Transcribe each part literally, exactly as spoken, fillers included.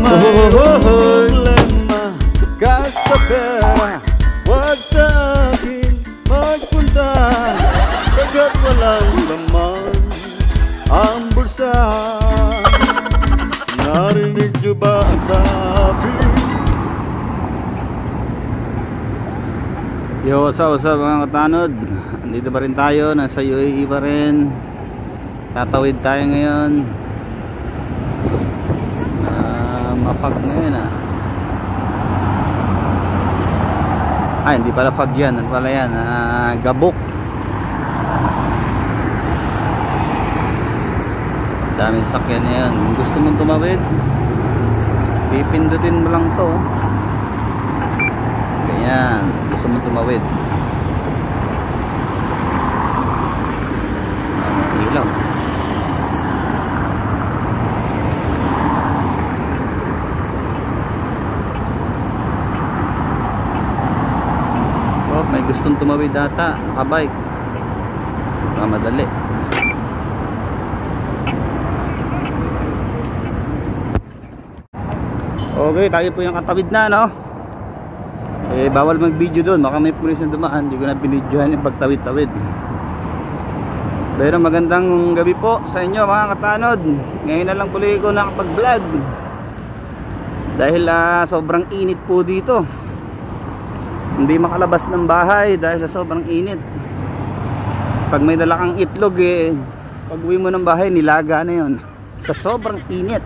problema ka sa pera, wag sa akin magpunta, kagat walang laman ang bulsa. Narinig nyo ba ang sabi? Yo, what's up, what's up mga katanod? Andito pa rin tayo, nasa U A E pa rin. Tatawid tayo ngayon. uh, Mapag ngayon ah. Ay, hindi pala fag yan. Ano pala yan? Uh, gabok. Daming sakyan na yan. Kung gusto mong tumawid, pipindutin mo lang to. Ganyan. Gusto mong tumawid. Ang ilaw. Oh, may gustong tumawid data. Nakabike. Baka madali. Okay, tayo po yung katawid na, no? Eh, bawal mag-video doon. Baka may pulis na dumaan. Hindi ko na binidyohan yung pagtawid-tawid. Pero magandang gabi po sa inyo mga katanod. Ngayon na lang puli ko nakapag-vlog. Dahil uh, sobrang init po dito. Hindi makalabas ng bahay dahil sa sobrang init. Pag may dala kang itlog eh, pag uwi mo ng bahay nilaga na yun. Sa sobrang init.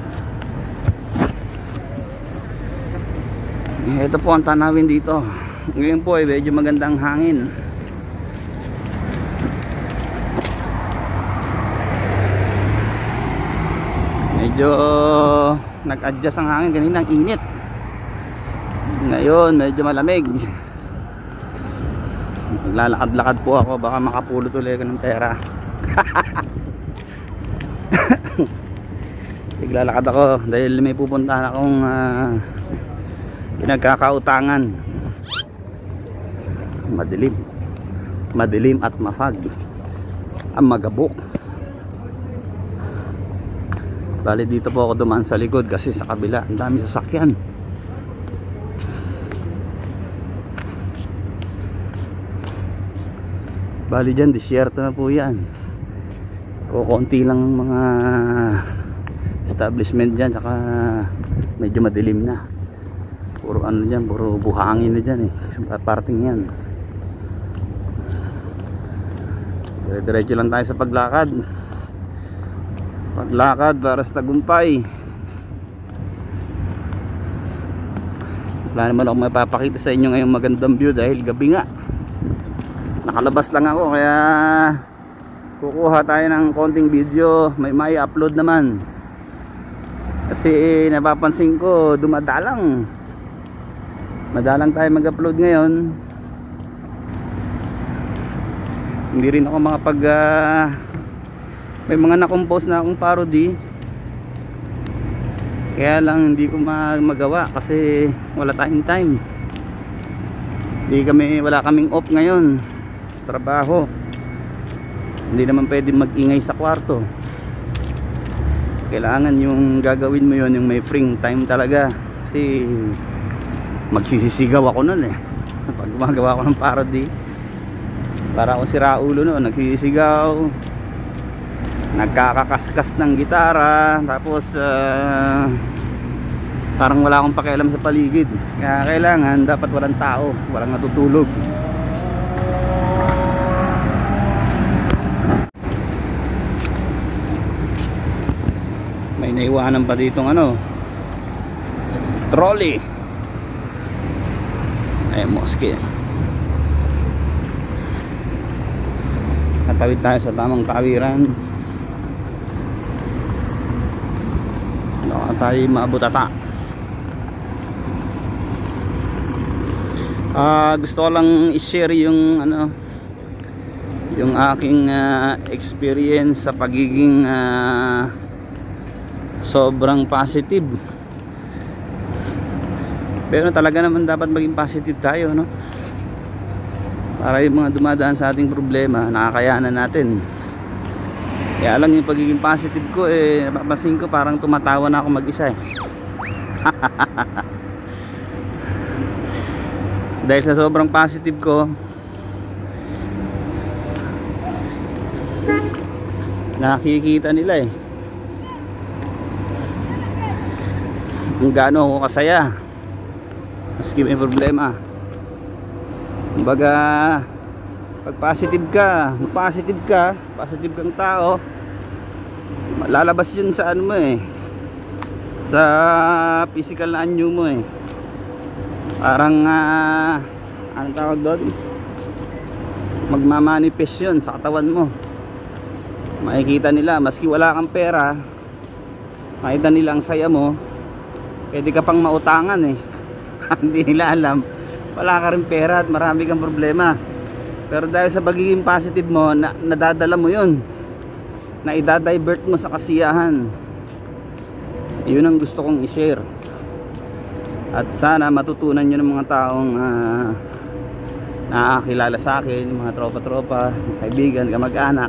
Ito po ang tanawin dito. Ngayon po ay medyo magandang hangin. Medyo nag-adjust ang hangin. Kanina ang init. Ngayon medyo malamig. Naglalakad-lakad po ako. Baka makapulot ulit ako ng pera. Naglalakad ako dahil may pupuntahan akong uh, pinagkakautangan. Madilim. Madilim at mafag. Ang magabok. Bali dito po ako dumaan sa likod kasi sa kabila ang dami sasakyan. Bali dyan disyerto na po yan. O konti lang mga establishment dyan, saka medyo madilim na. Puro ano dyan, puro buhangin na dyan eh. Sa parting yan. Dire-diretso lang tayo sa paglakad. Paglakad para sa tagumpay. Wala naman ako mapapakita sa inyo ngayong magandang view dahil gabi nga. Nakalabas lang ako kaya kukuha tayo ng konting video. May may upload naman. Kasi napapansin ko dumadalang. Madalang tayo mag-upload ngayon. Hindi rin ako makapag uh, may mga na-compose na akong parody. Kaya lang hindi ko magawa kasi wala tayong time. Hindi kami, wala kaming off ngayon sa trabaho. Hindi naman pwede mag-ingay sa kwarto. Kailangan yung gagawin mo yon yung may free time talaga. Kasi magsisisigaw ako nun eh pag gumagawa ko ng parody. Para akong siraulo noon, nagsisigaw, nagkakakaskas ng gitara, tapos uh, parang wala akong pakialam sa paligid. Kaya kailangan dapat walang tao, walang natutulog. May naiwanan pa ditong ano, trolley. Ay, mosque. Natawid tayo sa tamang tawiran. Baka tayo maabutata. Uh, gusto ko lang i-share yung ano, yung aking uh, experience sa pagiging uh, sobrang positive. Pero talaga naman dapat maging positive tayo, no? Para yung mga dumadaan sa ating problema, nakakayanan natin. Kaya lang yung pagiging positive ko, eh, napapansin ko parang tumatawa na ako mag-isa eh. Dahil sa sobrang positive ko, nakikita nila eh kung gaano ako kasaya maski may problema. Kumbaga, pag positive ka, positive ka, positive kang tao, lalabas yun sa ano mo eh, sa physical na anyo mo eh. Parang uh, anong tawag doon, magmamanifest yun sa katawan mo. Makikita nila maski wala kang pera, makita nila ang saya mo, pwede ka pang mautangan eh. Hindi nila alam wala ka rin pera at marami kang problema, pero dahil sa pagiging positive mo, na, nadadala mo yun, na idadivert mo sa kasiyahan. Yun ang gusto kong i-share, at sana matutunan nyo ng mga taong uh, nakakilala sa akin, mga tropa-tropa, kaibigan, kamag-anak.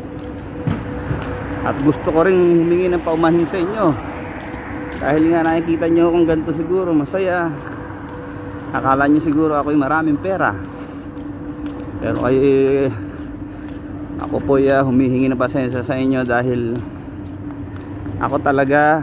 At gusto ko rin humingi ng paumanhin sa inyo, dahil nga nakikita nyo kung ganito siguro masaya. Akala nyo siguro ako'y maraming pera, pero ay ako po ya humihingi ng pasensya sa inyo, dahil ako talaga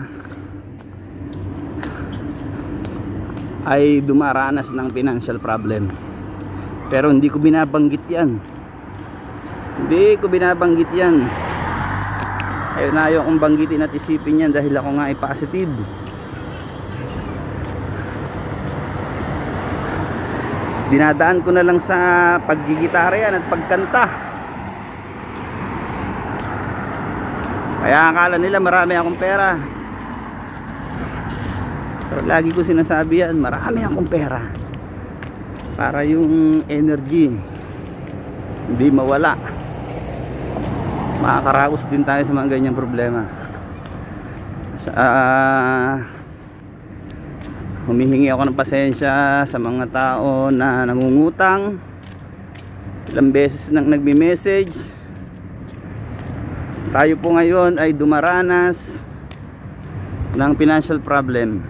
ay dumaranas ng financial problem. Pero hindi ko binabanggit yan, hindi ko binabanggit yan. Ayun na, ayaw kong banggitin at isipin yan, dahil ako nga ay positive. Dinadaan ko na lang sa paggigitara yan at pagkanta. Kaya akala nila marami akong pera, pero lagi ko sinasabi yan, marami akong pera para yung energy hindi mawala. Makakaraos din tayo sa mga ganyang problema. Uh, humihingi ako ng pasensya sa mga tao na nangungutang. Ilang beses nang nagme-message. Tayo po ngayon ay dumaranas ng financial problem.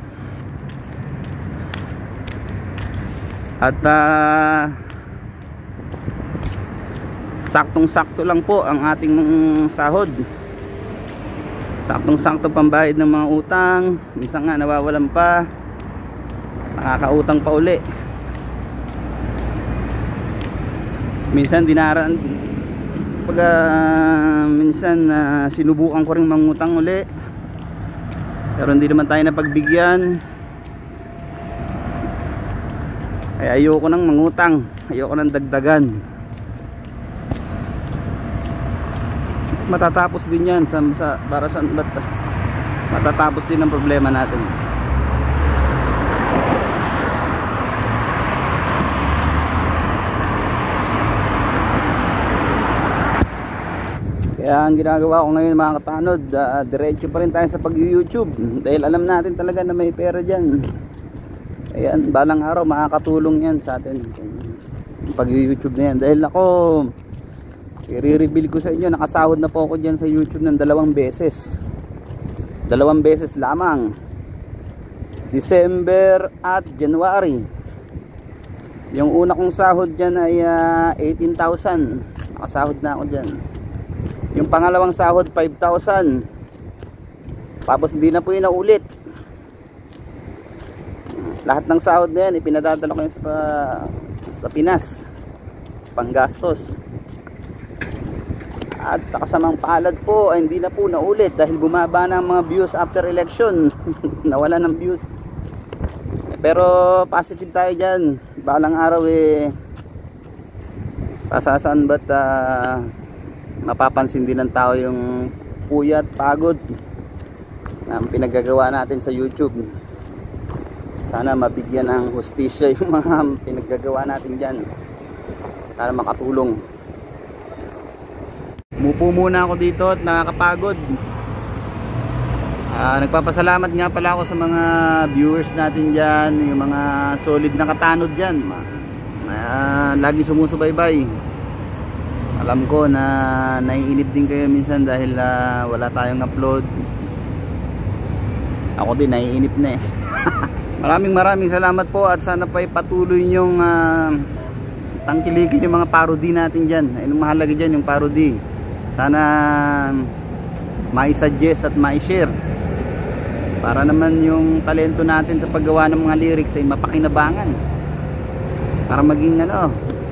At uh, saktong-sakto lang po ang ating sahod. Saktong-sakto pambayad ng mga utang. Minsan nga nawawalan pa, nakakautang pa uli. Minsan dinaran pag uh, minsan uh, sinubukan ko ring mangutang uli, pero hindi naman tayo napagbigyan. Kaya ayoko nang mangutang, ayoko nang dagdagan. Matatapos din yan sa, sa, para sa ba't, matatapos din ang problema natin. Kaya ang ginagawa ko ngayon mga katanod, uh, diretso pa rin tayo sa pag-YouTube, dahil alam natin talaga na may pera dyan. Ayan, balang araw makakatulong yan sa atin pag-YouTube na yan. Dahil ako, i-reveal ko sa inyo, nakasahod na po ako dyan sa YouTube ng dalawang beses. Dalawang beses lamang, December at January. Yung una kong sahod dyan ay uh, eighteen thousand. Nakasahod na ako dyan. Yung pangalawang sahod five thousand. Tapos hindi na po yun naulit. Lahat ng sahod na yan ipinadadala ko yun sa, sa Pinas, panggastos. At sa kasamang palad po ay hindi na po naulit, dahil bumaba na ang mga views after election. Nawala ng views. Pero positive tayo dyan. Balang araw eh, pasasan ba't uh, mapapansin din ng tao yung puyat, pagod na pinaggagawa natin sa YouTube. Sana mabigyan ng hustisya yung mga pinaggagawa natin dyan. Sana makatulong. Mupo muna ako dito at nakakapagod. uh, Nagpapasalamat nga pala ako sa mga viewers natin dyan, yung mga solid na katanod dyan, uh, lagi sumusubaybay. Alam ko na naiinip din kayo minsan dahil uh, wala tayong upload. Ako din naiinip na eh. Maraming maraming salamat po at sana pa patuloy nyong uh, tangkilikin yung mga parody natin dyan. Ayun ang mahalaga dyan, yung parody. Sana mai-suggest at mai-share para naman yung talento natin sa paggawa ng mga lyrics ay mapakinabangan, para maging ano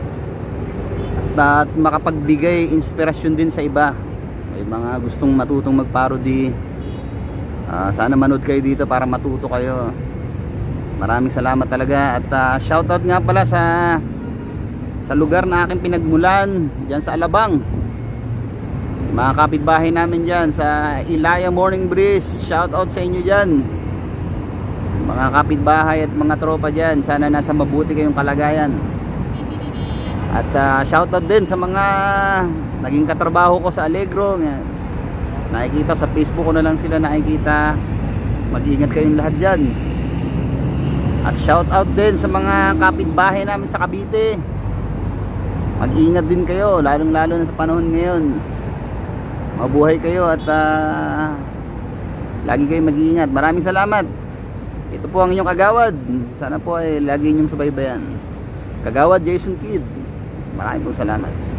at makapagbigay inspirasyon din sa iba. May mga gustong matutong mag-parody, uh, sana manood kayo dito para matuto kayo. Maraming salamat talaga at uh, shoutout nga pala sa sa lugar na aking pinagmulan dyan sa Alabang, mga kapitbahay namin dyan sa Ilaya Morning Breeze. Shoutout sa inyo dyan, mga kapitbahay at mga tropa dyan. Sana nasa mabuti kayong kalagayan. At uh, shoutout din sa mga naging katrabaho ko sa Allegro. Nakikita sa Facebook ko na lang sila nakikita. Mag-ingat kayong lahat dyan. At shoutout din sa mga kapitbahay namin sa Cavite. Mag-ingat din kayo, lalong lalo na sa panahon ngayon. Mabuhay kayo at uh, lagi kayo mag-iingat. Maraming salamat. Ito po ang inyong kagawad. Sana po ay lagi inyong subaybayan. Kagawad Jason Kidd. Maraming po salamat.